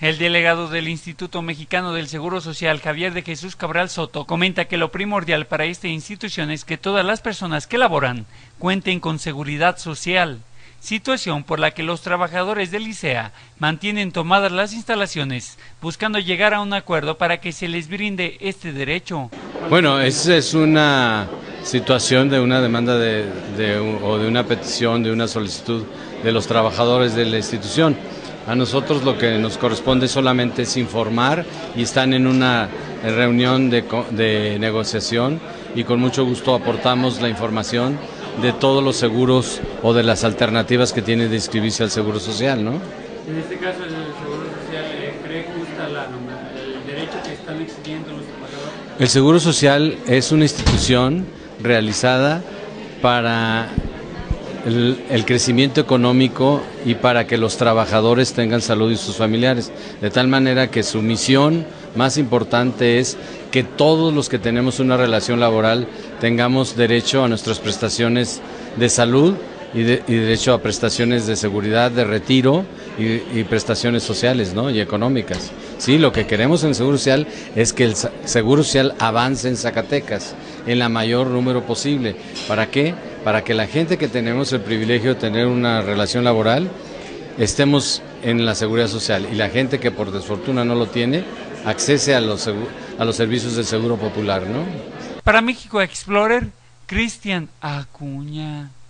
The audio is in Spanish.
El delegado del Instituto Mexicano del Seguro Social, Javier de Jesús Cabral Soto, comenta que lo primordial para esta institución es que todas las personas que laboran cuenten con seguridad social, situación por la que los trabajadores del ISEA mantienen tomadas las instalaciones, buscando llegar a un acuerdo para que se les brinde este derecho. Bueno, esa es una situación de una demanda o de una petición, de una solicitud de los trabajadores de la institución. A nosotros lo que nos corresponde solamente es informar y están en una reunión de negociación y con mucho gusto aportamos la información de todos los seguros o de las alternativas que tiene de inscribirse al Seguro Social, ¿no? En este caso, el Seguro Social cree justa el derecho que están exigiendo los trabajadores. El Seguro Social es una institución realizada para el crecimiento económico y para que los trabajadores tengan salud y sus familiares, de tal manera que su misión más importante es que todos los que tenemos una relación laboral tengamos derecho a nuestras prestaciones de salud y derecho a prestaciones de seguridad, de retiro y prestaciones sociales, ¿no? Y económicas. Sí, lo que queremos en el Seguro Social es que el Seguro Social avance en Zacatecas en la mayor número posible. ¿Para qué? Para que la gente que tenemos el privilegio de tener una relación laboral estemos en la seguridad social y la gente que por desfortuna no lo tiene accese a los servicios del Seguro Popular, ¿no? Para México Explorer, Cristian Acuña.